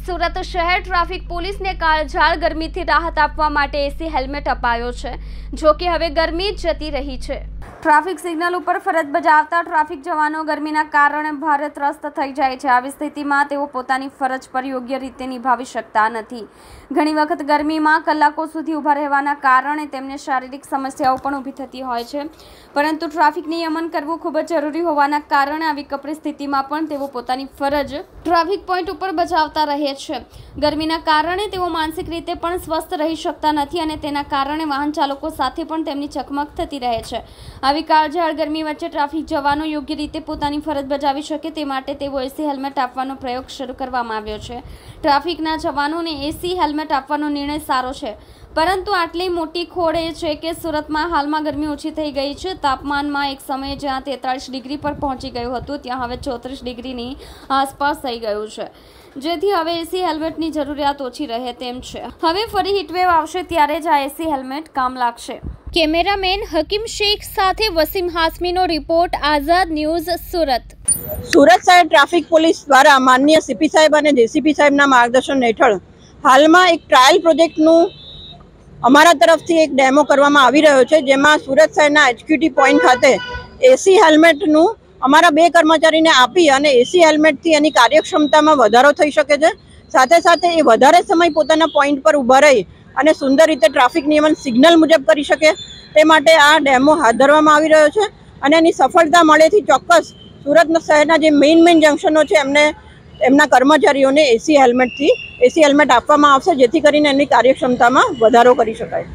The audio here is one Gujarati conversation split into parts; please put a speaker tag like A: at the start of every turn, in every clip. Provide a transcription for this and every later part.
A: સુરત શહેર ટ્રાફિક પોલીસને કાળઝાળ ગરમીથી રાહત આપવા માટે એસી હેલ્મેટ અપાયો છે, જો કે હવે ગરમી જતી રહી છે। ટ્રાફિક સિગ્નલ ઉપર ફરજ બજાવતા ટ્રાફિક જવાનો ગરમીના કારણે ભારે ત્રસ્ત થઈ જાય છે। આવી સ્થિતિમાં તેઓ પોતાની ફરજ પર યોગ્ય રીતે નિભાવી શકતા નથી। ઘણી વખત ગરમીમાં કલાકો સુધી ઊભા રહેવાના કારણે તેમને શારીરિક સમસ્યાઓ પણ ઊભી થતી હોય છે, પરંતુ ટ્રાફિક નિયમન કરવું ખૂબ જ જરૂરી હોવાના કારણે આવી કપરી સ્થિતિમાં પણ તેઓ પોતાની ફરજ ટ્રાફિક પોઈન્ટ ઉપર બજાવતા રહે છે। ગરમીના કારણે તેઓ માનસિક રીતે પણ સ્વસ્થ રહી શકતા નથી અને તેના કારણે વાહન ચાલકો સાથે પણ તેમની ચકમક થતી રહે છે। આવી કાળઝાળ ગરમી વચ્ચે ટ્રાફિક જવાનો યોગ્ય રીતે પોતાની ફરજ બજાવી શકે તે માટે તેઓ એસી હેલ્મેટ આપવાનો પ્રયોગ શરૂ કરવામાં આવ્યો છે। ટ્રાફિકના જવાનોને એસી હેલ્મેટ આપવાનો નિર્ણય સારો છે, પરંતુ આટલી મોટી ખોડ એ છે કે સુરતમાં હાલમાં ગરમી ઓછી થઈ ગઈ છે। તાપમાનમાં એક સમયે જ્યાં 43 ડિગ્રી પર પહોંચી ગયું હતું ત્યાં હવે 34 ડિગ્રીની આસપાસ થઈ ગયું છે, જેથી હવે એસી હેલ્મેટની જરૂરિયાત ઓછી રહે તેમ છે। હવે ફરી હીટવેવ આવશે ત્યારે જ આ એસી હેલ્મેટ કામ લાગશે। કેમેરામેન હકીમ શેખ સાથે વસીમ હાસમીનો રિપોર્ટ, આઝાદ ન્યૂઝ, સુરત।
B: સુરત શહેર ટ્રાફિક પોલીસ દ્વારા માનનીય સીપી સાહેબ અને જેસીપી સાહેબના માર્ગદર્શન હેઠળ હાલમાં એક ટ્રાયલ પ્રોજેક્ટનું અમારા તરફથી એક ડેમો કરવામાં આવી રહ્યો છે, જેમાં સુરત શહેરના એચક્યુટી પોઈન્ટ ખાતે એસી હેલ્મેટનું અમારા 2 કર્મચારીને આપી અને એસી હેલ્મેટથી એની કાર્યક્ષમતામાં વધારો થઈ શકે છે। સાથે સાથે એ વધારે સમય પોતાના પોઈન્ટ પર ઊભા રહી અને સુંદર રીતે ટ્રાફિક નિયમન સિગ્નલ મુજબ કરી શકે તે માટે આ ડેમો હાથ ધરવામાં આવી રહ્યો છે અને એની સફળતા મળેથી ચોક્કસ સુરત શહેરના જે મેઇન જંકશનો છે એમના કર્મચારીઓને એસી હેલ્મેટ આપવામાં આવશે, જેથી કરીને એની કાર્યક્ષમતામાં વધારો કરી શકાય।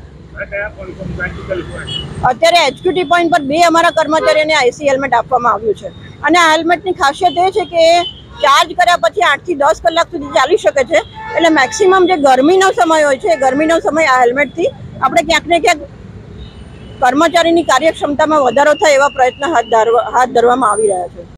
B: અત્યારે એચક્યુટી પોઈન્ટ પર 2 અમારા કર્મચારીઓને એસી હેલ્મેટ આપવામાં આવ્યું છે અને આ હેલ્મેટની ખાસિયત એ છે કે ચાર્જ કર્યા પછી 8 થી 10 કલાક સુધી ચાલી શકે છે, એટલે મેક્સિમમ જે ગરમીનો સમય હોય છે એ ગરમીનો સમય આ હેલ્મેટથી આપણે ક્યાંક ને ક્યાંક કર્મચારીની કાર્યક્ષમતામાં વધારો થાય એવા પ્રયત્ન હાથ ધરવામાં આવી રહ્યા છે।